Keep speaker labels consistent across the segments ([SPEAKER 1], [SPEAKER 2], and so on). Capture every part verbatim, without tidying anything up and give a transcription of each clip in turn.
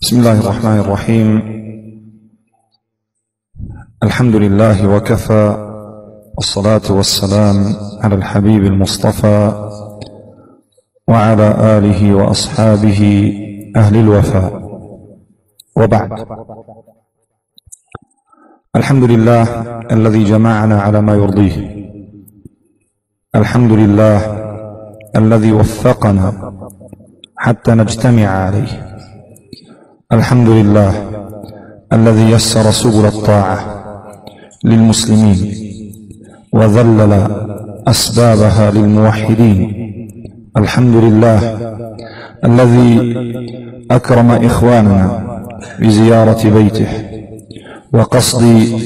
[SPEAKER 1] بسم الله الرحمن الرحيم. الحمد لله وكفى، والصلاة والسلام على الحبيب المصطفى وعلى آله وأصحابه أهل الوفاء، وبعد. الحمد لله الذي جمعنا على ما يرضيه، الحمد لله الذي وفقنا حتى نجتمع عليه، الحمد لله الذي يسر سبل الطاعة للمسلمين وذلل أسبابها للموحدين، الحمد لله الذي أكرم إخواننا بزيارة بيته وقصد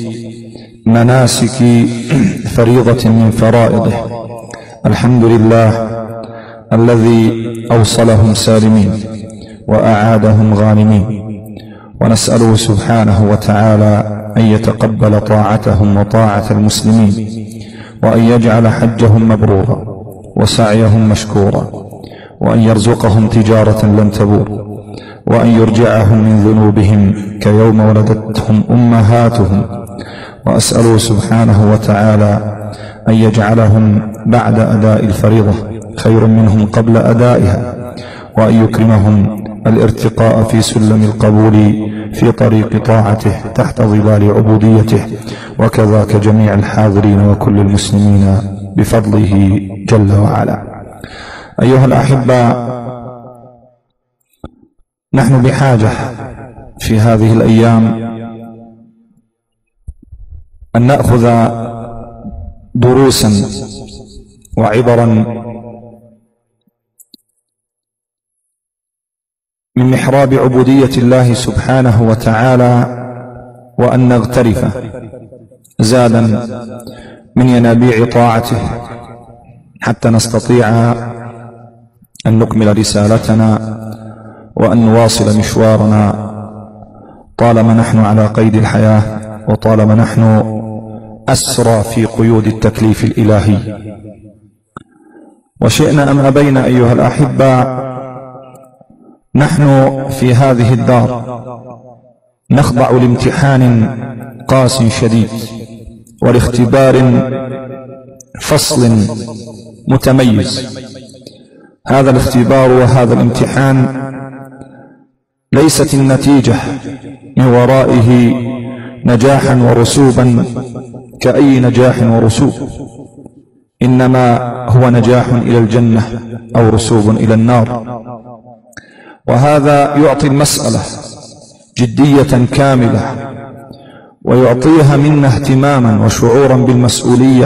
[SPEAKER 1] مناسك فريضة من فرائضه، الحمد لله الذي أوصلهم سالمين وأعادهم غانمين، ونسأله سبحانه وتعالى أن يتقبل طاعتهم وطاعة المسلمين، وأن يجعل حجهم مبرورا وسعيهم مشكورا، وأن يرزقهم تجارة لن تبور، وأن يرجعهم من ذنوبهم كيوم ولدتهم أمهاتهم، وأسأله سبحانه وتعالى أن يجعلهم بعد أداء الفريضة خير منهم قبل أدائها، وأن يكرمهم الارتقاء في سلم القبول في طريق طاعته تحت ظلال عبوديته، وكذاك جميع الحاضرين وكل المسلمين بفضله جل وعلا. أيها الأحبة، نحن بحاجة في هذه الأيام أن نأخذ دروسا وعبرا من محراب عبودية الله سبحانه وتعالى، وأن نغترف زادا من ينابيع طاعته حتى نستطيع أن نكمل رسالتنا وأن نواصل مشوارنا طالما نحن على قيد الحياة، وطالما نحن أسرى في قيود التكليف الإلهي. وشئنا أم أبينا أيها الأحبة، نحن في هذه الدار نخضع لامتحان قاس شديد ولاختبار فصل متميز. هذا الاختبار وهذا الامتحان ليست النتيجة من ورائه نجاحا ورسوبا كأي نجاح ورسوب، إنما هو نجاح إلى الجنة أو رسوب إلى النار. وهذا يعطي المسألة جدية كاملة، ويعطيها منا اهتماما وشعورا بالمسؤولية،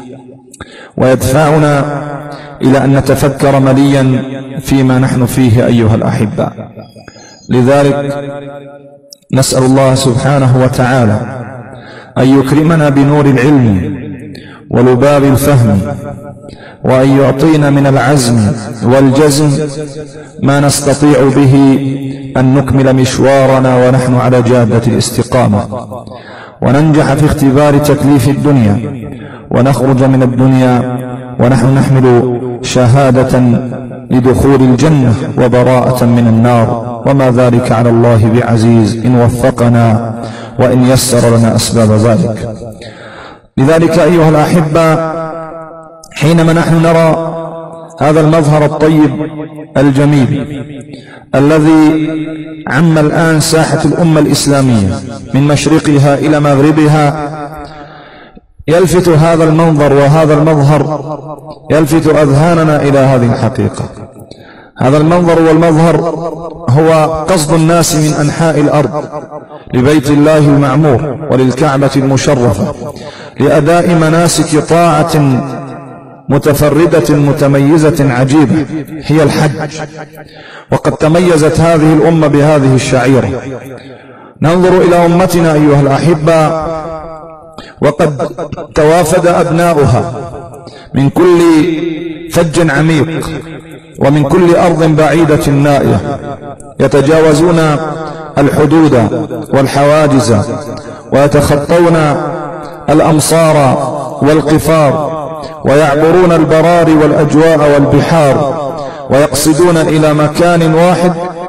[SPEAKER 1] ويدفعنا إلى أن نتفكر مليا فيما نحن فيه أيها الأحباء. لذلك نسأل الله سبحانه وتعالى أن يكرمنا بنور العلم ولباب الفهم، وأن يعطينا من العزم والجزم ما نستطيع به أن نكمل مشوارنا ونحن على جادة الاستقامة، وننجح في اختبار تكليف الدنيا، ونخرج من الدنيا ونحن نحمل شهادة لدخول الجنة وبراءة من النار، وما ذلك على الله بعزيز إن وفقنا وإن يسر لنا أسباب ذلك. لذلك أيها الأحبة، حينما نحن نرى هذا المظهر الطيب الجميل الذي عم الآن ساحة الأمة الإسلامية من مشرقها إلى مغربها، يلفت هذا المنظر وهذا المظهر يلفت أذهاننا إلى هذه الحقيقة. هذا المنظر والمظهر هو قصد الناس من أنحاء الأرض لبيت الله المعمور وللكعبة المشرفة لأداء مناسك طاعة متفردة متميزة عجيبة هي الحج. وقد تميزت هذه الأمة بهذه الشعيرة. ننظر إلى أمتنا أيها الأحبة، وقد توافد أبناؤها من كل فج عميق ومن كل أرض بعيدة نائية، يتجاوزون الحدود والحواجز، ويتخطون الأمصار والقفار، ويعبرون البراري والأجواء والبحار، ويقصدون إلى مكان واحد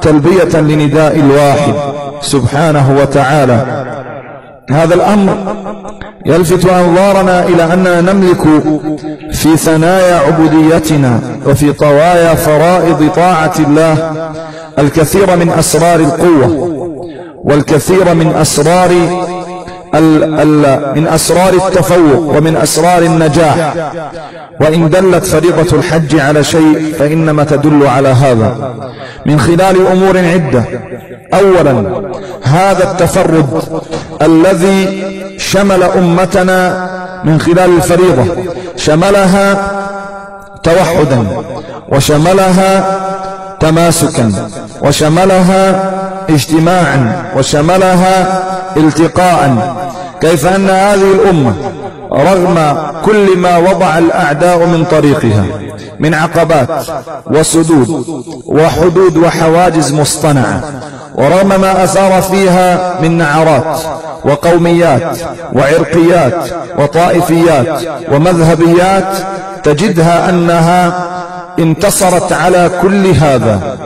[SPEAKER 1] تلبية لنداء الواحد سبحانه وتعالى. هذا الأمر يلفت أنظارنا إلى أننا نملك في ثنايا عبوديتنا وفي طوايا فرائض طاعة الله الكثير من أسرار القوة والكثير من أسرار ال ال من أسرار التفوق ومن أسرار النجاح. وإن دلت فريضة الحج على شيء فإنما تدل على هذا من خلال أمور عدة. أولا، هذا التفرد الذي شمل أمتنا من خلال الفريضة، شملها توحدا وشملها تماسكا وشملها اجتماعا وشملها التقاء، كيف أن هذه الأمة رغم كل ما وضع الأعداء من طريقها من عقبات وسدود وحدود وحواجز مصطنعة، ورغم ما أثار فيها من نعرات وقوميات وعرقيات وطائفيات ومذهبيات، تجدها أنها انتصرت على كل هذا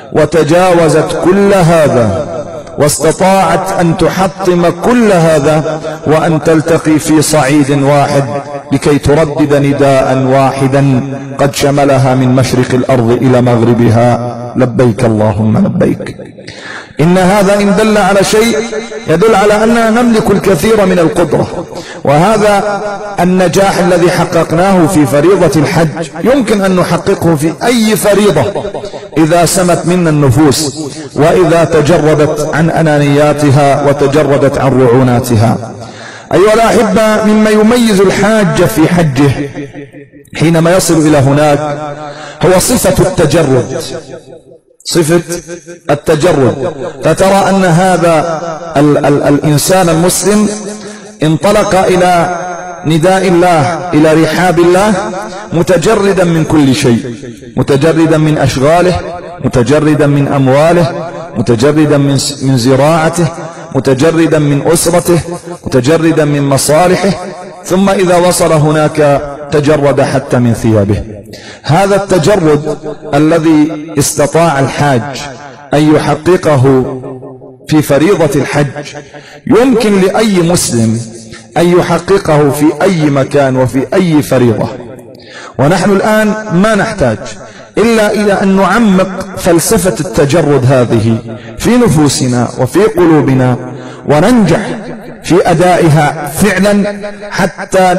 [SPEAKER 1] وتجاوزت كل هذا، واستطاعت أن تحطم كل هذا وأن تلتقي في صعيد واحد لكي تردد نداء واحدا قد شملها من مشرق الأرض إلى مغربها: لبيك اللهم لبيك. إن هذا إن دل على شيء يدل على أننا نملك الكثير من القدرة، وهذا النجاح الذي حققناه في فريضة الحج يمكن أن نحققه في أي فريضة إذا سمت منا النفوس وإذا تجردت عن أنانياتها وتجردت عن رعوناتها. أيها الأحبة، مما يميز الحاج في حجه حينما يصل إلى هناك هو صفة التجرد، صفة التجرد. فترى أن هذا ال ال الإنسان المسلم انطلق إلى نداء الله، إلى رحاب الله، متجردا من كل شيء، متجردا من أشغاله، متجردا من أمواله، متجردا من من زراعته، متجردا من أسرته، متجردا من مصالحه، ثم إذا وصل هناك تجرد حتى من ثيابه. هذا التجرد الذي استطاع الحاج أن يحققه في فريضة الحج يمكن لأي مسلم أن يحققه في أي مكان وفي أي فريضة. ونحن الآن ما نحتاج إلا إلى أن نعمق فلسفة التجرد هذه في نفوسنا وفي قلوبنا وننجح في أدائها فعلا حتى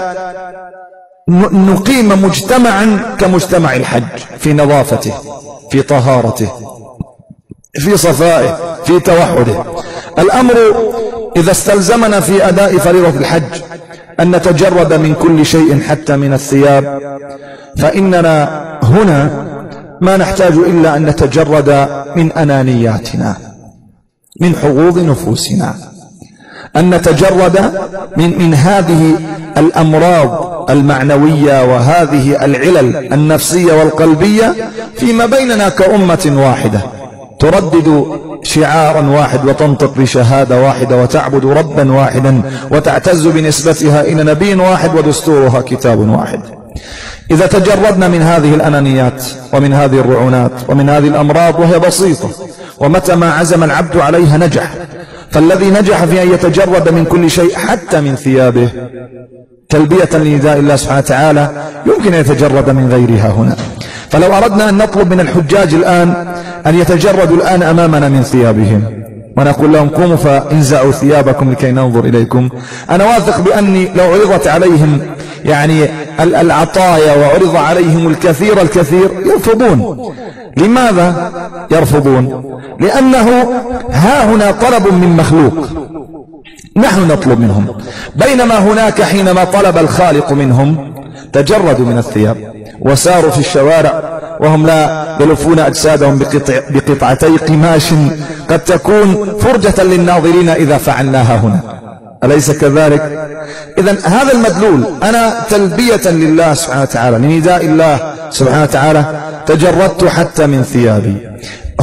[SPEAKER 1] نقيم مجتمعا كمجتمع الحج في نظافته، في طهارته، في صفائه، في توحده. الأمر إذا استلزمنا في أداء فريضة الحج أن نتجرد من كل شيء حتى من الثياب، فإننا هنا ما نحتاج إلا أن نتجرد من أنانياتنا، من حظوظ نفوسنا، أن نتجرد من, من هذه الأمراض المعنوية وهذه العلل النفسية والقلبية فيما بيننا كأمة واحدة تردد شعارا واحد وتنطق بشهادة واحدة وتعبد ربا واحدا وتعتز بنسبتها إلى نبي واحد ودستورها كتاب واحد. إذا تجردنا من هذه الأنانيات ومن هذه الرعونات ومن هذه الأمراض، وهي بسيطة ومتى ما عزم العبد عليها نجح، فالذي نجح في أن يتجرد من كل شيء حتى من ثيابه تلبية لنداء الله سبحانه وتعالى يمكن أن يتجرد من غيرها هنا. فلو أردنا أن نطلب من الحجاج الآن أن يتجردوا الآن أمامنا من ثيابهم ونقول لهم قوموا فانزعوا ثيابكم لكي ننظر إليكم، أنا واثق بأني لو عرضت عليهم يعني العطايا وعرض عليهم الكثير الكثير يرفضون. لماذا يرفضون؟ لأنه ها هنا طلب من مخلوق نحن نطلب منهم، بينما هناك حينما طلب الخالق منهم تجردوا من الثياب وساروا في الشوارع وهم لا يلفون أجسادهم بقطع بقطعتي قماش قد تكون فرجة للناظرين إذا فعلناها هنا، أليس كذلك؟ إذن هذا المدلول، أنا تلبية لله سبحانه وتعالى لنداء الله سبحانه وتعالى تجردت حتى من ثيابي.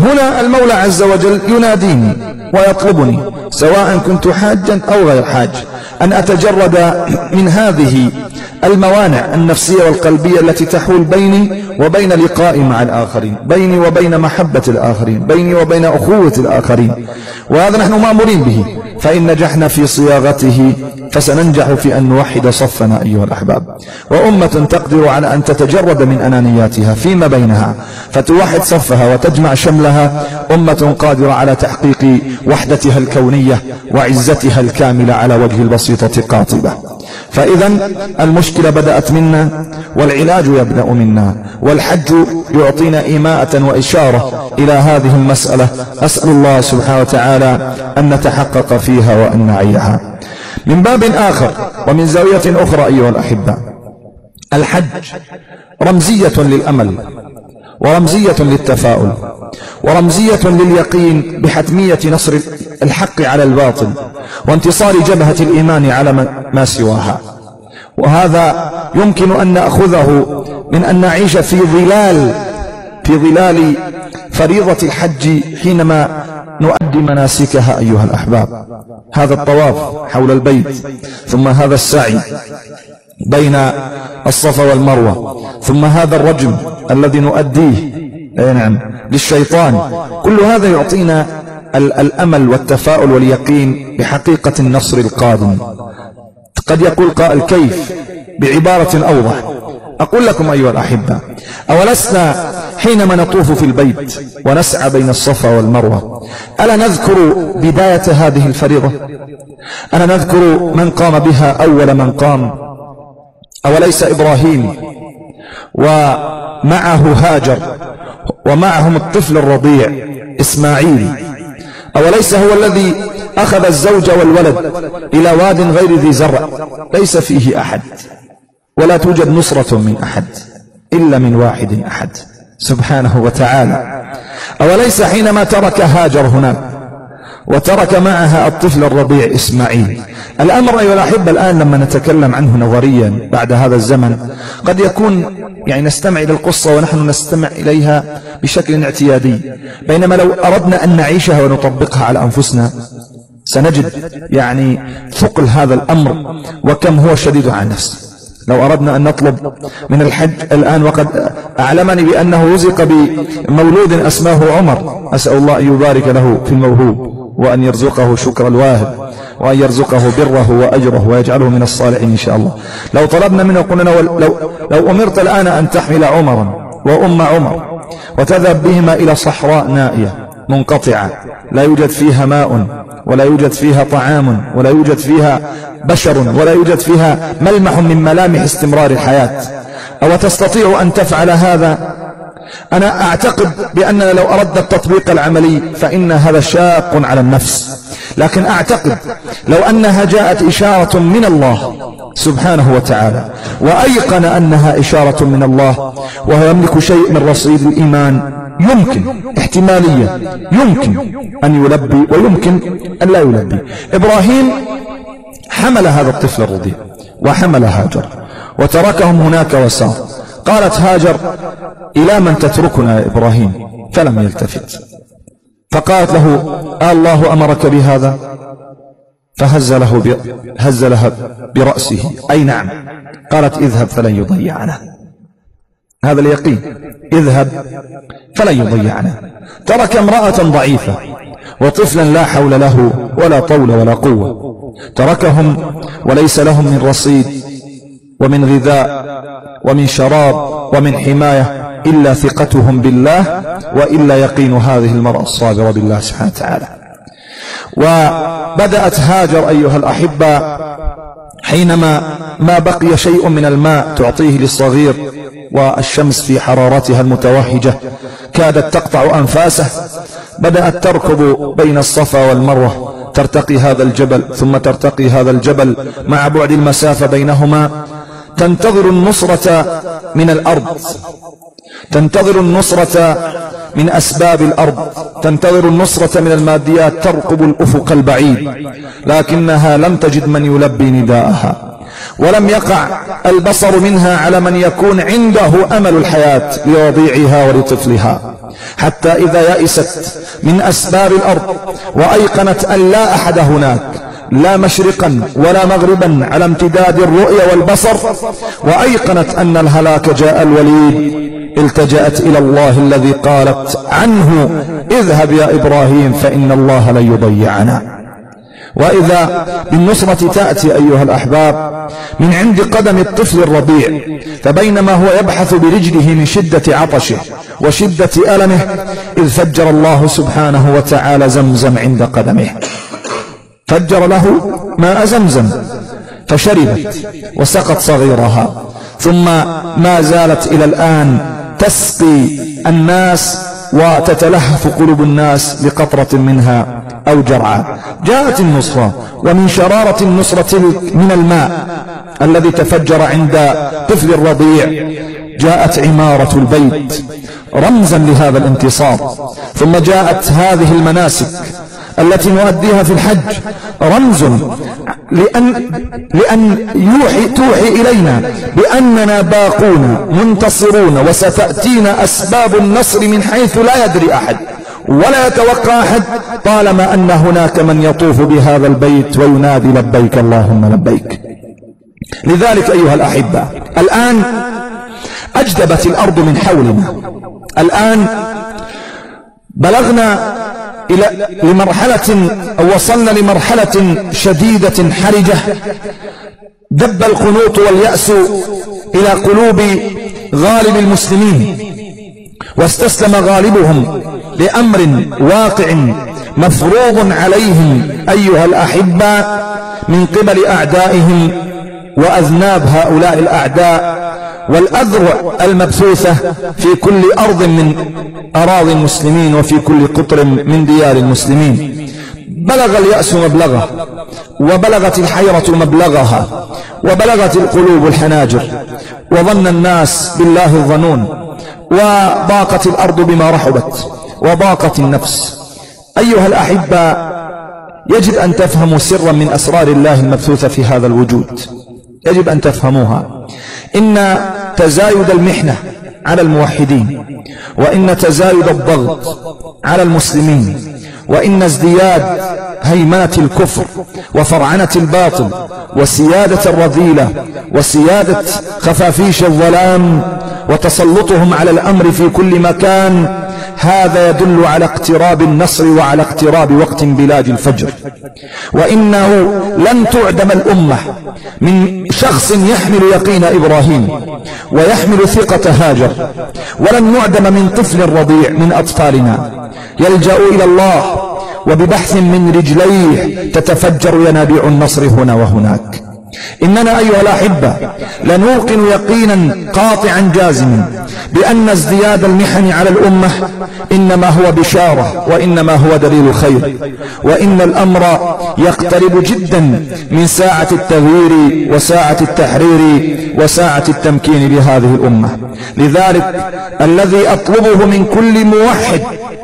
[SPEAKER 1] هنا المولى عز وجل يناديني ويطلبني سواء كنت حاجا أو غير حاج أن أتجرد من هذه الموانع النفسية والقلبية التي تحول بيني وبين لقائي مع الآخرين، بيني وبين محبة الآخرين، بيني وبين أخوة الآخرين. وهذا نحن مأمورين به، فإن نجحنا في صياغته فسننجح في أن نوحد صفنا أيها الأحباب. وأمة تقدر على أن تتجرد من أنانياتها فيما بينها فتوحد صفها وتجمع شملها، أمة قادرة على تحقيق وحدتها الكونية وعزتها الكاملة على وجه البسيطة قاطبة. فإذا المشكلة بدأت منا والعلاج يبدأ منا، والحج يعطينا إيماءة وإشارة إلى هذه المسألة. أسأل الله سبحانه وتعالى أن نتحقق فيها وأن نعيها. من باب آخر ومن زاوية أخرى أيها الأحبة، الحج رمزية للأمل، ورمزية للتفاؤل، ورمزية لليقين بحتمية نصر الحق على الباطل وانتصار جبهة الإيمان على ما سواها. وهذا يمكن أن نأخذه من أن نعيش في ظلال في ظلال فريضة الحج حينما نؤدي مناسكها أيها الأحباب. هذا الطواف حول البيت، ثم هذا السعي بين الصفا والمروة، ثم هذا الرجم الذي نؤديه نعم للشيطان. كل هذا يعطينا الأمل والتفاؤل واليقين بحقيقة النصر القادم. قد يقول قائل كيف؟ بعبارة أوضح أقول لكم أيها الأحبة، أولسنا حينما نطوف في البيت ونسعى بين الصفا والمروة ألا نذكر بداية هذه الفريضة؟ ألا نذكر من قام بها أول من قام؟ أوليس إبراهيم ومعه هاجر ومعهم الطفل الرضيع إسماعيل، أوليس هو الذي أخذ الزوج والولد إلى واد غير ذي زرع ليس فيه أحد، ولا توجد نصرة من أحد إلا من واحد أحد سبحانه وتعالى. أوليس حينما ترك هاجر هناك وترك معها الطفل الرضيع إسماعيل؟ الأمر أيها الأحبة الآن لما نتكلم عنه نظريا بعد هذا الزمن قد يكون يعني نستمع إلى القصة ونحن نستمع إليها بشكل اعتيادي، بينما لو أردنا أن نعيشها ونطبقها على أنفسنا سنجد يعني ثقل هذا الأمر وكم هو شديد على النفس. لو أردنا أن نطلب من الحج الآن، وقد أعلمني بأنه رزق بمولود أسماه عمر، أسأل الله أن يبارك له في الموهوب وأن يرزقه شكر الواهب وأن يرزقه بره وأجره ويجعله من الصالحين إن شاء الله. لو طلبنا منه قلنا لو, لو, لو أمرت الآن أن تحمل عمرا وأم عمر وتذهب بهما إلى صحراء نائية منقطعة لا يوجد فيها ماء ولا يوجد فيها طعام ولا يوجد فيها بشر ولا يوجد فيها ملمح من ملامح استمرار الحياة، أو تستطيع أن تفعل هذا؟ أنا أعتقد بأننا لو أردنا التطبيق العملي فإن هذا شاق على النفس، لكن أعتقد لو أنها جاءت إشارة من الله سبحانه وتعالى وأيقن أنها إشارة من الله وهو يملك شيء من رصيد الإيمان، يمكن احتمالية يمكن أن يلبي ويمكن أن لا يلبي. إبراهيم حمل هذا الطفل الرضيع وحمل هاجر وتركهم هناك وسار. قالت هاجر إلى من تتركنا يا إبراهيم؟ فلم يلتفت. فقالت له الله أمرك بهذا؟ فهز له ب... هز لها برأسه أي نعم. قالت اذهب فلن يضيعنا. هذا اليقين، اذهب فلن يضيعنا. ترك امرأة ضعيفة وطفلا لا حول له ولا طول ولا قوة، تركهم وليس لهم من رصيد ومن غذاء ومن شراب ومن حماية إلا ثقتهم بالله وإلا يقين هذه المرأة الصابرة بالله سبحانه وتعالى. وبدأت هاجر أيها الأحبة حينما ما بقي شيء من الماء تعطيه للصغير والشمس في حرارتها المتوهجة كادت تقطع أنفاسه، بدأت تركض بين الصفا والمروة، ترتقي هذا الجبل ثم ترتقي هذا الجبل مع بعد المسافة بينهما، تنتظر النصرة من الأرض، تنتظر النصرة من أسباب الأرض، تنتظر النصرة من الماديات، ترقب الأفق البعيد، لكنها لم تجد من يلبي نداءها. ولم يقع البصر منها على من يكون عنده أمل الحياة لرضيعها ولطفلها، حتى إذا يئست من أسباب الأرض وأيقنت أن لا أحد هناك لا مشرقا ولا مغربا على امتداد الرؤية والبصر، وأيقنت أن الهلاك جاء الوليد، التجأت إلى الله الذي قالت عنه اذهب يا إبراهيم فإن الله لن يضيعنا. وإذا بالنصرة تأتي أيها الأحباب من عند قدم الطفل الرضيع، فبينما هو يبحث برجله من شدة عطشه وشدة ألمه إذ فجر الله سبحانه وتعالى زمزم عند قدمه، فجر له ماء زمزم فشربت وسقط صغيرها، ثم ما زالت إلى الآن تسقي الناس وتتلهف قلوب الناس لقطرة منها أو جرعة. جاءت النصرة، ومن شرارة النصرة من الماء الذي تفجر عند طفل الرضيع جاءت عمارة البيت رمزا لهذا الانتصار، ثم جاءت هذه المناسك التي نؤديها في الحج رمز لأن, لأن يوحي توحي إلينا بأننا باقون منتصرون، وستأتينا أسباب النصر من حيث لا يدري أحد ولا يتوقع أحد، طالما أن هناك من يطوف بهذا البيت وينادي لبيك اللهم لبيك. لذلك أيها الأحبة الآن أجدبت الأرض من حولنا، الآن بلغنا إلى لمرحلة أو وصلنا لمرحلة شديدة حرجة، دب القنوط واليأس إلى قلوب غالب المسلمين، واستسلم غالبهم لأمر واقع مفروض عليهم أيها الأحبة من قبل أعدائهم وأذناب هؤلاء الأعداء والأذرع المبثوثة في كل أرض من أراضي المسلمين وفي كل قطر من ديار المسلمين. بلغ اليأس مبلغه، وبلغت الحيرة مبلغها، وبلغت القلوب الحناجر، وظن الناس بالله الظنون، وضاقت الأرض بما رحبت، وضاقت النفس. أيها الأحبة يجب أن تفهموا سرا من أسرار الله المبثوثة في هذا الوجود، يجب أن تفهموها. إن تزايد المحنة على الموحدين، وإن تزايد الضغط على المسلمين، وإن ازدياد هيمنة الكفر وفرعنة الباطل وسيادة الرذيلة وسيادة خفافيش الظلام وتسلطهم على الأمر في كل مكان، هذا يدل على اقتراب النصر وعلى اقتراب وقت بلاد الفجر. وإنه لن تعدم الأمة من شخص يحمل يقين إبراهيم ويحمل ثقة هاجر، ولن نعدم من طفل رضيع من أطفالنا يلجأ إلى الله وببحث من رجليه تتفجر ينابيع النصر هنا وهناك. إننا أيها الأحبة لنوقن يقينا قاطعا جازما بأن ازدياد المحن على الأمة إنما هو بشارة، وإنما هو دليل خير، وإن الأمر يقترب جدا من ساعة التغيير وساعة التحرير وساعة التمكين لهذه الأمة. لذلك الذي أطلبه من كل موحد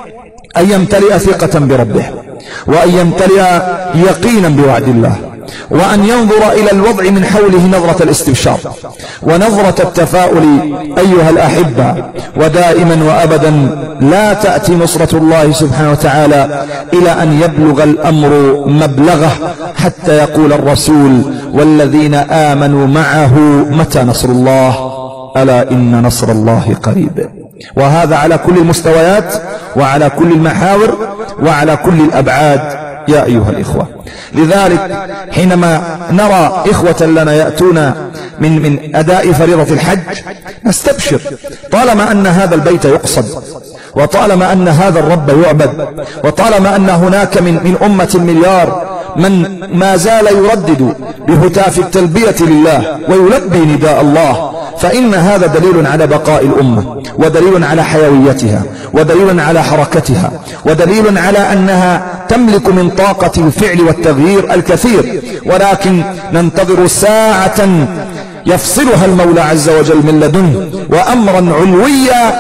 [SPEAKER 1] أن يمتلئ ثقة بربه، وأن يمتلئ يقينا بوعد الله، وأن ينظر إلى الوضع من حوله نظرة الاستبشار ونظرة التفاؤل أيها الأحبة. ودائما وأبدا لا تأتي نصرة الله سبحانه وتعالى إلى أن يبلغ الأمر مبلغه حتى يقول الرسول والذين آمنوا معه متى نصر الله، ألا إن نصر الله قريب. وهذا على كل المستويات وعلى كل المحاور وعلى كل الأبعاد يا أيها الإخوة. لذلك حينما نرى إخوة لنا يأتون من, من أداء فريضة الحج نستبشر، طالما أن هذا البيت يقصد، وطالما أن هذا الرب يعبد، وطالما أن هناك من, من أمة المليار من ما زال يردد بهتاف التلبية لله ويلبي نداء الله، فإن هذا دليل على بقاء الأمة، ودليل على حيويتها، ودليل على حركتها، ودليل على أنها تملك من طاقة الفعل والتغيير الكثير. ولكن ننتظر ساعة يفصلها المولى عز وجل من لدنه، وأمرا علويا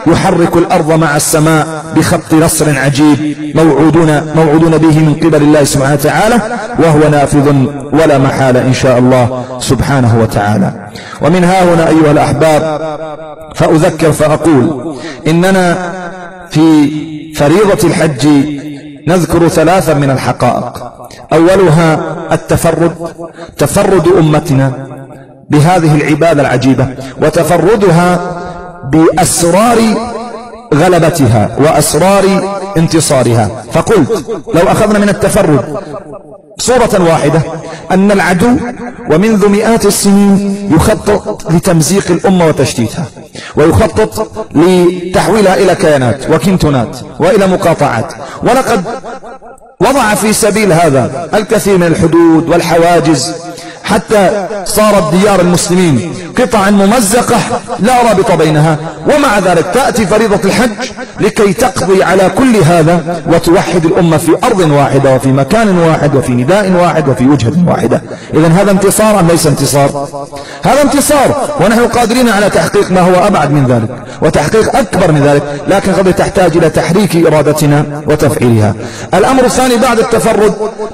[SPEAKER 1] يحرك الأرض مع السماء بخط نصر عجيب موعودون, موعودون به من قبل الله سبحانه وتعالى، وهو نافذ ولا محالة إن شاء الله سبحانه وتعالى. ومن ها هنا أيها الأحباب فأذكر فأقول إننا في فريضة الحج نذكر ثلاثا من الحقائق. أولها التفرد، تفرد أمتنا بهذه العبادة العجيبة، وتفردها بأسرار غلبتها وأسرار انتصارها. فقلت لو أخذنا من التفرد صورة واحدة أن العدو ومنذ مئات السنين يخطط لتمزيق الأمة وتشتيتها، ويخطط لتحويلها إلى كيانات وكنتونات وإلى مقاطعات، ولقد وضع في سبيل هذا الكثير من الحدود والحواجز حتى صارت ديار المسلمين قطعا ممزقة لا رابط بينها. ومع ذلك تأتي فريضة الحج لكي تقضي على كل هذا وتوحد الأمة في أرض واحدة وفي مكان واحد وفي نداء واحد وفي وجهة واحدة. إذن هذا انتصار أم ليس انتصار؟ هذا انتصار، ونحن قادرين على تحقيق ما هو أبعد من ذلك وتحقيق أكبر من ذلك، لكن قد تحتاج إلى تحريك إرادتنا وتفعيلها. الأمر الثاني بعد التفرد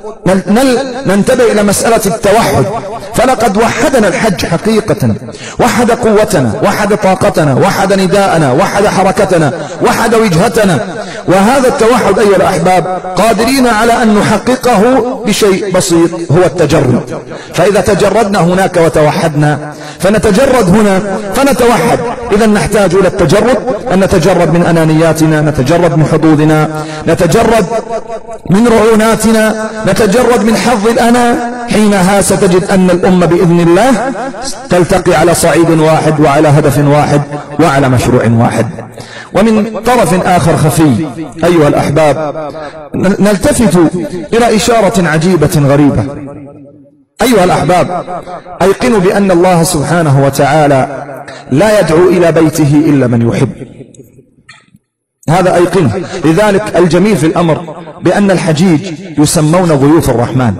[SPEAKER 1] ننتبه إلى مسألة التوحد، فلقد وحدنا الحج حقيقة، وحد قوتنا، وحد طاقتنا، وحد نداءنا، وحد حركتنا، وحد وجهتنا. وهذا التوحد أيها الأحباب قادرين على أن نحققه بشيء بسيط، هو التجرد. فإذا تجردنا هناك وتوحدنا فنتجرد هنا فنتوحد. إذا نحتاج إلى التجرد، أن نتجرد من أنانياتنا، نتجرد من حظوظنا، نتجرد من رعوناتنا، نتجرد من حظ الأنا. حينها ستجد أن الأمة بإذن الله تلتقي على صعيد واحد وعلى هدف واحد وعلى مشروع واحد. ومن طرف آخر خفي أيها الأحباب نلتفت إلى إشارة عجيبة غريبة. أيها الأحباب أيقنوا بأن الله سبحانه وتعالى لا يدعو إلى بيته إلا من يحب، هذا أيقنه. لذلك الجميل في الأمر بأن الحجيج يسمون ضيوف الرحمن.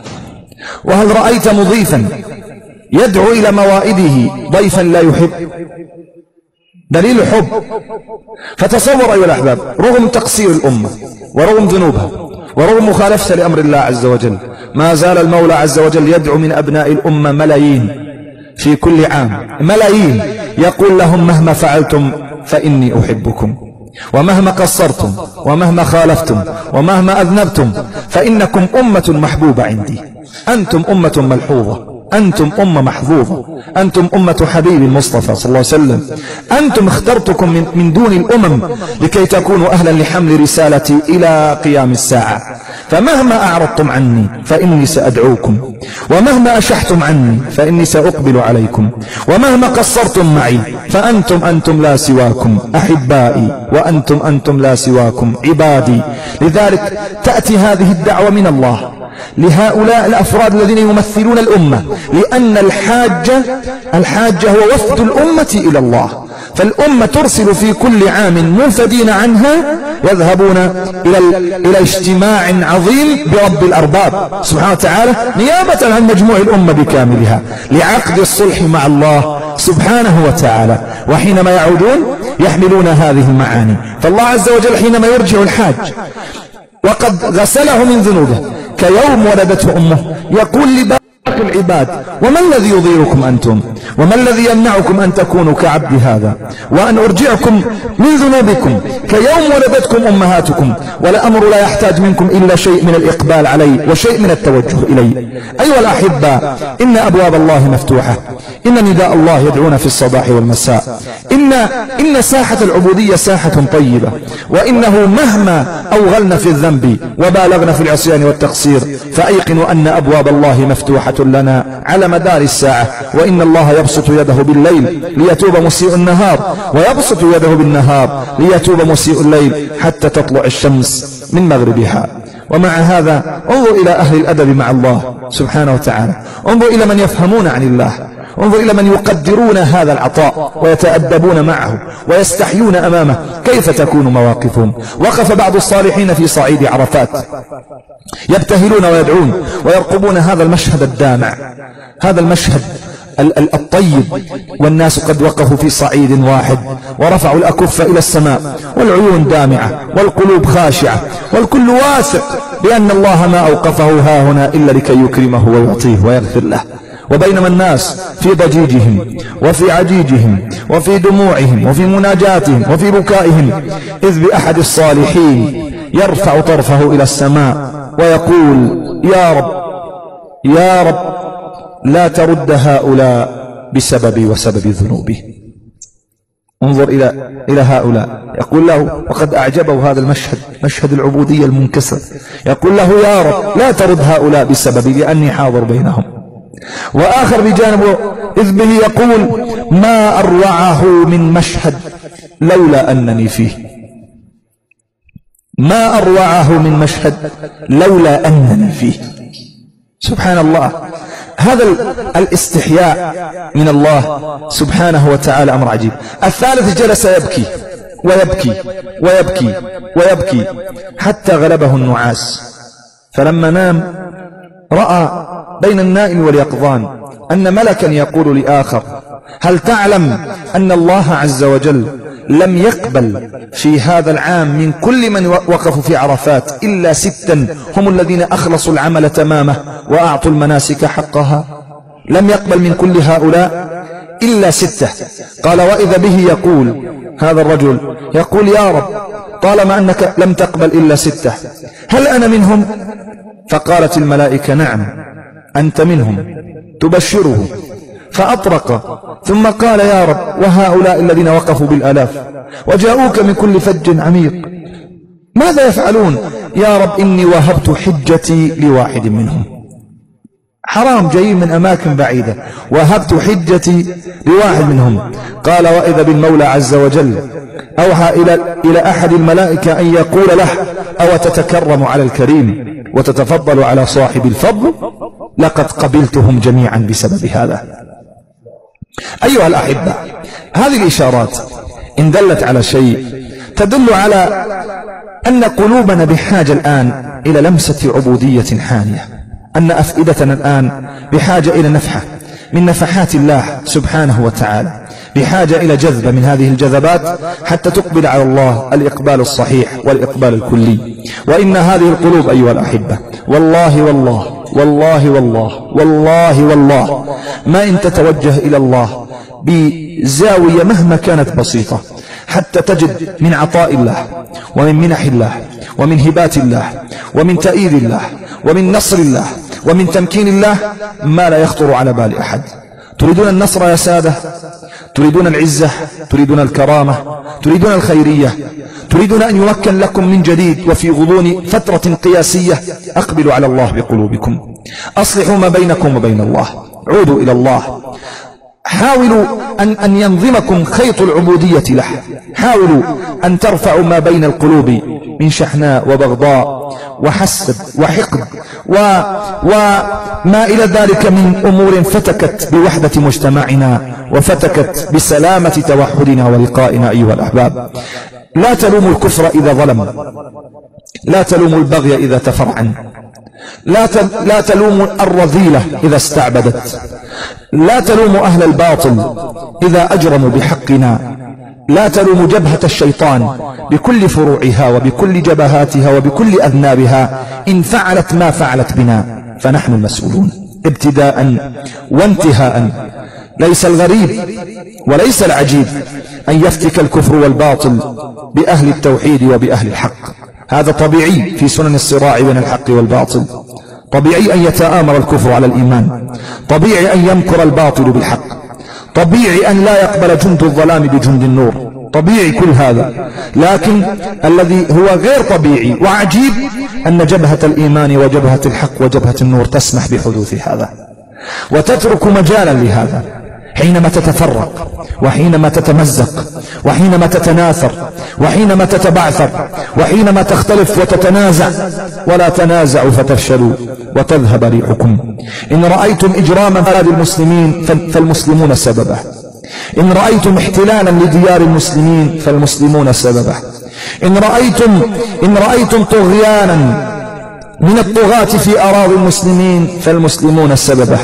[SPEAKER 1] وهل رأيت مضيفا يدعو إلى موائده ضيفا لا يحب؟ دليل حب. فتصور أيها الأحباب رغم تقصير الأمة ورغم ذنوبها ورغم مخالفتها لأمر الله عز وجل، ما زال المولى عز وجل يدعو من أبناء الأمة ملايين في كل عام، ملايين، يقول لهم مهما فعلتم فإني أحبكم، ومهما قصرتم ومهما خالفتم ومهما أذنبتم فإنكم أمة محبوبة عندي، أنتم أمة ملحوظة، أنتم أمة محظوظة، أنتم أمة حبيب المصطفى صلى الله عليه وسلم، أنتم اخترتكم من, من دون الأمم لكي تكونوا أهلا لحمل رسالتي إلى قيام الساعة. فمهما أعرضتم عني فإني سأدعوكم، ومهما أشحتم عني فإني سأقبل عليكم، ومهما قصرتم معي فأنتم أنتم لا سواكم أحبائي، وأنتم أنتم لا سواكم عبادي. لذلك تأتي هذه الدعوة من الله لهؤلاء الأفراد الذين يمثلون الأمة، لأن الحاجة الحاجة هو وفد الأمة إلى الله. فالأمة ترسل في كل عام منفدين عنها يذهبون إلى إلى اجتماع عظيم برب الأرباب سبحانه وتعالى نيابة عن مجموع الأمة بكاملها لعقد الصلح مع الله سبحانه وتعالى. وحينما يعودون يحملون هذه المعاني. فالله عز وجل حينما يرجع الحاج وقد غسله من ذنوبه كيوم ولدته أمه يقول لباقي العباد وما الذي يضيركم أنتم، وما الذي يمنعكم أن تكونوا كعبد هذا، وأن أرجعكم من ذنوبكم كيوم ولدتكم أمهاتكم، والأمر لا يحتاج منكم إلا شيء من الإقبال علي وشيء من التوجه إلي. أيها الأحبة إن أبواب الله مفتوحة، إن نداء الله يدعون في الصباح والمساء، إن, إن ساحة العبودية ساحة طيبة، وإنه مهما أوغلنا في الذنب وبالغنا في العصيان والتقصير فأيقنوا أن أبواب الله مفتوحة لنا على مدار الساعة. وإن الله يبسط يده بالليل ليتوب مسيء النهار، ويبسط يده بالنهار ليتوب مسيء الليل حتى تطلع الشمس من مغربها. ومع هذا انظر إلى أهل الأدب مع الله سبحانه وتعالى، انظر إلى من يفهمون عن الله، انظر إلى من يقدرون هذا العطاء ويتأدبون معه ويستحيون أمامه، كيف تكون مواقفهم. وقف بعض الصالحين في صعيد عرفات يبتهلون ويدعون ويرقبون هذا المشهد الدامع، هذا المشهد الطيب، والناس قد وقفوا في صعيد واحد ورفعوا الأكف إلى السماء، والعيون دامعة والقلوب خاشعة، والكل واثق بأن الله ما أوقفه ها هنا إلا لكي يكرمه ويعطيه ويغفر له. وبينما الناس في ضجيجهم وفي عجيجهم وفي دموعهم وفي مناجاتهم وفي بكائهم، إذ بأحد الصالحين يرفع طرفه إلى السماء ويقول: يا رب يا رب لا ترد هؤلاء بسببي وسبب ذنوبي. انظر إلى إلى هؤلاء، يقول له، وقد أعجبه هذا المشهد، مشهد العبودية المنكسر، يقول له: يا رب لا ترد هؤلاء بسببي لأني حاضر بينهم. وآخر بجانبه إذ به يقول: ما أروعه من مشهد لولا أنني فيه، ما أروعه من مشهد لولا أنني فيه. سبحان الله، هذا الاستحياء من الله سبحانه وتعالى أمر عجيب. الثالث جلس يبكي ويبكي ويبكي ويبكي حتى غلبه النعاس، فلما نام رأى بين النائم واليقظان أن ملكا يقول لآخر: هل تعلم أن الله عز وجل لم يقبل في هذا العام من كل من وقفوا في عرفات إلا ستا هم الذين أخلصوا العمل تمامه وأعطوا المناسك حقها؟ لم يقبل من كل هؤلاء إلا ستة. قال: وإذا به يقول هذا الرجل يقول: يا رب طالما أنك لم تقبل إلا ستة، هل أنا منهم؟ فقالت الملائكة: نعم أنت منهم. تبشره فأطرق، ثم قال: يا رب وهؤلاء الذين وقفوا بالآلاف وجاءوك من كل فج عميق ماذا يفعلون؟ يا رب إني وهبت حجتي لواحد منهم. حرام، جايين من أماكن بعيدة، وهبت حجتي لواحد منهم. قال: وإذا بالمولى عز وجل أوحى إلى, إلى أحد الملائكة أن يقول له: أو تتكرم على الكريم وتتفضل على صاحب الفضل؟ لقد قبلتهم جميعا بسبب هذا. أيها الأحبة، هذه الإشارات إن دلت على شيء تدل على أن قلوبنا بحاجة الآن إلى لمسة عبودية حانية، أن أفئدتنا الآن بحاجة إلى نفحة من نفحات الله سبحانه وتعالى، بحاجة إلى جذبة من هذه الجذبات حتى تقبل على الله الإقبال الصحيح والإقبال الكلي. وإن هذه القلوب أيها الأحبة والله والله والله والله والله والله ما إن تتوجه إلى الله بزاوية مهما كانت بسيطة حتى تجد من عطاء الله ومن منح الله ومن هبات الله ومن تأييد الله ومن نصر الله ومن تمكين الله ما لا يخطر على بال أحد. تريدون النصر يا سادة؟ تريدون العزة؟ تريدون الكرامة؟ تريدون الخيرية؟ تريدون أن يمكن لكم من جديد وفي غضون فترة قياسية؟ أقبلوا على الله بقلوبكم، أصلحوا ما بينكم وبين الله، عودوا إلى الله، حاولوا أن, أن ينظمكم خيط العبودية له، حاولوا أن ترفعوا ما بين القلوب من شحناء وبغضاء وحسد وحقد و وما إلى ذلك من أمور فتكت بوحدة مجتمعنا وفتكت بسلامة توحدنا ولقائنا. أيها الأحباب، لا تلوموا الكفر إذا ظلم، لا تلوموا البغي إذا تفرعن، لا لا تلوموا الرذيلة إذا استعبدت، لا تلوموا أهل الباطل إذا أجرموا بحقنا، لا تلوموا جبهة الشيطان بكل فروعها وبكل جبهاتها وبكل أذنابها إن فعلت ما فعلت بنا، فنحن المسؤولون ابتداء وانتهاء. ليس الغريب وليس العجيب أن يفتك الكفر والباطل بأهل التوحيد وبأهل الحق، هذا طبيعي في سنن الصراع بين الحق والباطل، طبيعي أن يتآمر الكفر على الإيمان، طبيعي أن يمكر الباطل بالحق، طبيعي أن لا يقبل جند الظلام بجند النور، طبيعي كل هذا. لكن الذي هو غير طبيعي وعجيب أن جبهة الإيمان وجبهة الحق وجبهة النور تسمح بحدوث هذا وتترك مجالا لهذا. حينما تتفرق وحينما تتمزق وحينما تتناثر وحينما تتبعثر وحينما تختلف وتتنازع، ولا تنازعوا فتفشلوا وتذهب ريحكم. إن رأيتم إجراما بلاد المسلمين فالمسلمون سببه، إن رأيتم احتلالا لديار المسلمين فالمسلمون سببه، إن رأيتم إن رأيتم طغيانا من الطغاة في أراضي المسلمين فالمسلمون سببه،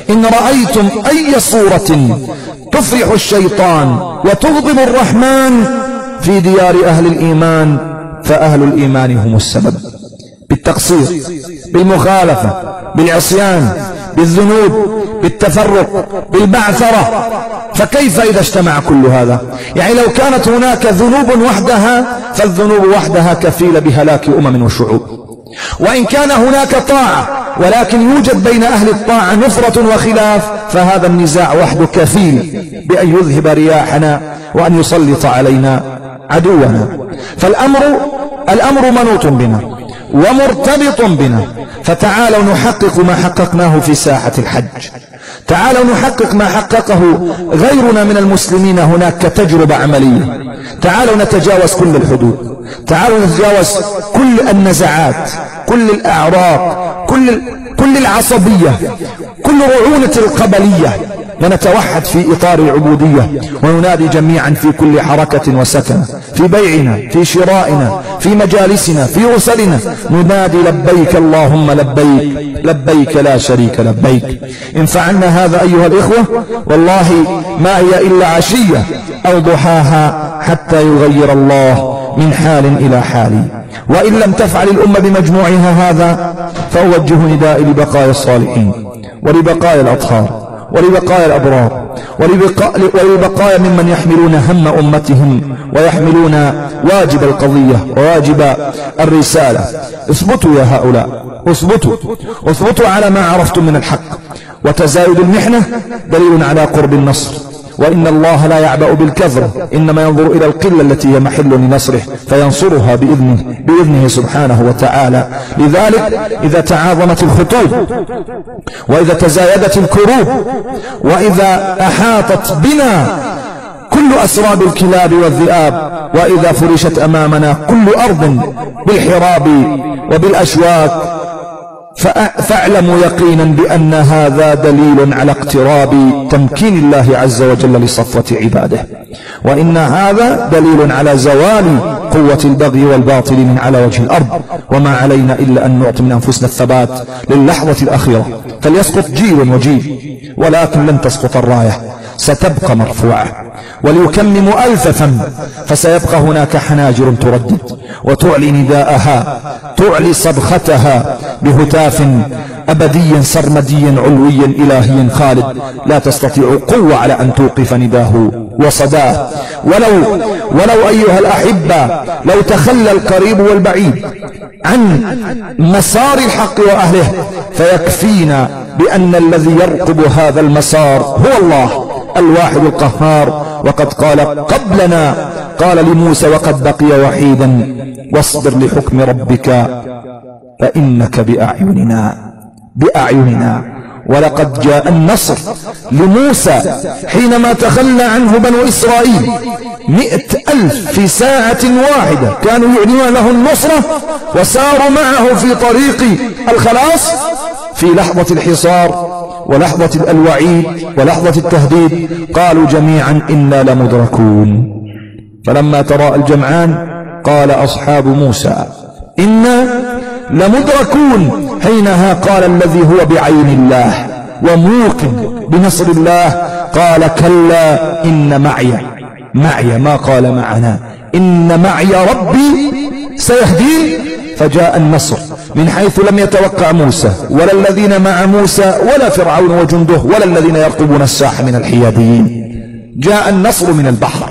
[SPEAKER 1] إن رأيتم أي صورة تفرح الشيطان وتغضب الرحمن في ديار أهل الإيمان فأهل الإيمان هم السبب، بالتقصير، بالمخالفة، بالعصيان، بالذنوب، بالتفرق، بالبعثرة. فكيف إذا اجتمع كل هذا؟ يعني لو كانت هناك ذنوب وحدها فالذنوب وحدها كفيلة بهلاك أمم وشعوب، وإن كان هناك طاعة ولكن يوجد بين أهل الطاعة نفرة وخلاف فهذا النزاع وحده كفيل بأن يذهب رياحنا وأن يسلط علينا عدونا. فالأمر الأمر منوط بنا ومرتبط بنا. فتعالوا نحقق ما حققناه في ساحة الحج، تعالوا نحقق ما حققه غيرنا من المسلمين هناك كتجربة عملية. تعالوا نتجاوز كل الحدود، تعالوا نتجاوز كل النزعات، كل الأعراق، كل كل العصبية، كل رعونة القبلية، ونتوحد في إطار العبودية، وننادي جميعا في كل حركة وسكن، في بيعنا، في شرائنا، في مجالسنا، في غسلنا، ننادي لبيك اللهم لبيك، لبيك لا شريك لبيك. إن فعلنا هذا أيها الإخوة والله ما هي إلا عشية أو ضحاها حتى يغير الله من حال إلى حال. وإن لم تفعل الأمة بمجموعها هذا فأوجه ندائي لبقايا الصالحين ولبقايا الأطهار ولبقايا الأبرار ولبقايا ممن يحملون هم أمتهم ويحملون واجب القضية وواجب الرسالة. اثبتوا يا هؤلاء، اثبتوا اثبتوا على ما عرفتم من الحق. وتزايد المحنة دليل على قرب النصر، وإن الله لا يعبأ بالكثرة، إنما ينظر إلى القلة التي هي محل لنصره فينصرها بإذنه, بإذنه سبحانه وتعالى. لذلك إذا تعاظمت الخطوب وإذا تزايدت الكروب وإذا أحاطت بنا كل أسراب الكلاب والذئاب وإذا فرشت أمامنا كل أرض بالحراب وبالأشواك فاعلموا يقينا بأن هذا دليل على اقتراب تمكين الله عز وجل لصفوة عباده، وإن هذا دليل على زوال قوة البغي والباطل من على وجه الأرض. وما علينا إلا أن نعطي من أنفسنا الثبات للحظة الأخيرة. فليسقط جيل وجيل ولكن لن تسقط الراية، ستبقى مرفوعة. وليكمم ألف فم فسيبقى هناك حناجر تردد وتعلي نداءها، تعلي صبختها بهتاف أبدي سرمدي علوي إلهي خالد لا تستطيع قوة على أن توقف نداه وصداه. ولو, ولو أيها الأحبة لو تخلى القريب والبعيد عن مسار الحق وأهله فيكفينا بأن الذي يرقب هذا المسار هو الله الواحد القهار. وقد قال قبلنا، قال لموسى وقد بقي وحيدا واصبر لحكم ربك فإنك بأعيننا بأعيننا. ولقد جاء النصر لموسى حينما تخلى عنه بنو إسرائيل مئة ألف في ساعة واحدة، كانوا يعلنون له النصرة وساروا معه في طريق الخلاص. في لحظة الحصار ولحظة الوعيد ولحظة التهديد قالوا جميعا إنا لمدركون. فلما تراءى الجمعان قال أصحاب موسى إنا لمدركون. حينها قال الذي هو بعين الله وموقن بنصر الله قال كلا إن معي معي ما قال معنا إن معي ربي سيهدين. فجاء النصر من حيث لم يتوقع موسى ولا الذين مع موسى ولا فرعون وجنده ولا الذين يرقبون الساحة من الحياديين. جاء النصر من البحر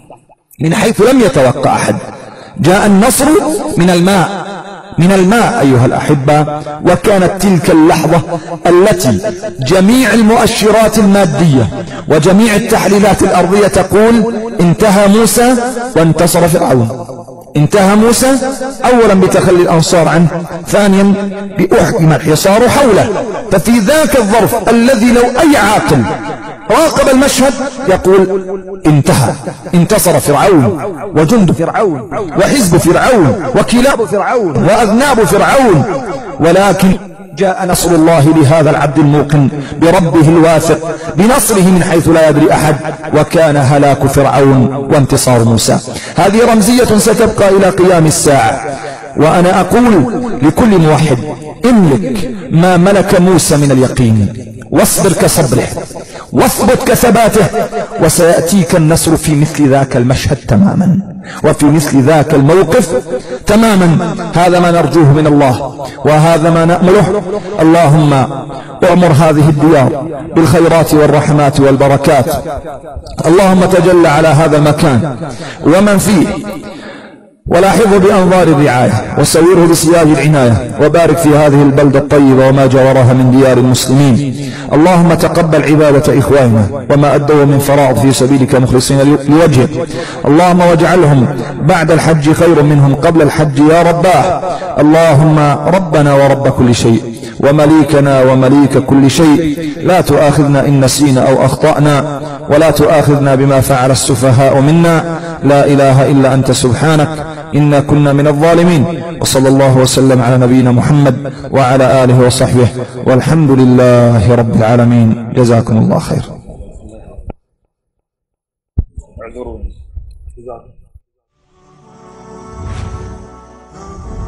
[SPEAKER 1] من حيث لم يتوقع أحد. جاء النصر من الماء من الماء أيها الأحبة. وكانت تلك اللحظة التي جميع المؤشرات المادية وجميع التحليلات الأرضية تقول انتهى موسى وانتصر فرعون. انتهى موسى أولا بتخلي الأنصار عنه، ثانيا بأحكم الحصار حوله. ففي ذاك الظرف الذي لو أي عاقل راقب المشهد يقول انتهى، انتصر فرعون وجند فرعون وحزب فرعون وكلاب فرعون وأذناب فرعون. ولكن جاء نصر الله لهذا العبد الموقن بربه الواثق بنصره من حيث لا يدري أحد، وكان هلاك فرعون وانتصار موسى. هذه رمزية ستبقى إلى قيام الساعة. وأنا أقول لكل موحد املك ما ملك موسى من اليقين واصبر كصبره واثبت كثباته، وسيأتيك النصر في مثل ذاك المشهد تماما وفي مثل ذاك الموقف تماما. هذا ما نرجوه من الله وهذا ما نأمله. اللهم اعمر هذه الديار بالخيرات والرحمات والبركات. اللهم تجل على هذا المكان ومن فيه، ولاحظه بأنظار الرعاية وسوره بسياج العناية، وبارك في هذه البلدة الطيبة وما جاورها من ديار المسلمين. اللهم تقبل عبادة إخواننا وما أدوا من فرائض في سبيلك مخلصين لوجهك. اللهم واجعلهم بعد الحج خير منهم قبل الحج يا رباه. اللهم ربنا ورب كل شيء ومليكنا ومليك كل شيء، لا تؤاخذنا إن نسينا أو أخطأنا، ولا تؤاخذنا بما فعل السفهاء منا. لا إله إلا أنت سبحانك إنا كنا من الظالمين. وصلى الله وسلم على نبينا محمد وعلى آله وصحبه، والحمد لله رب العالمين. جزاكم الله خير.
[SPEAKER 2] اعذروني.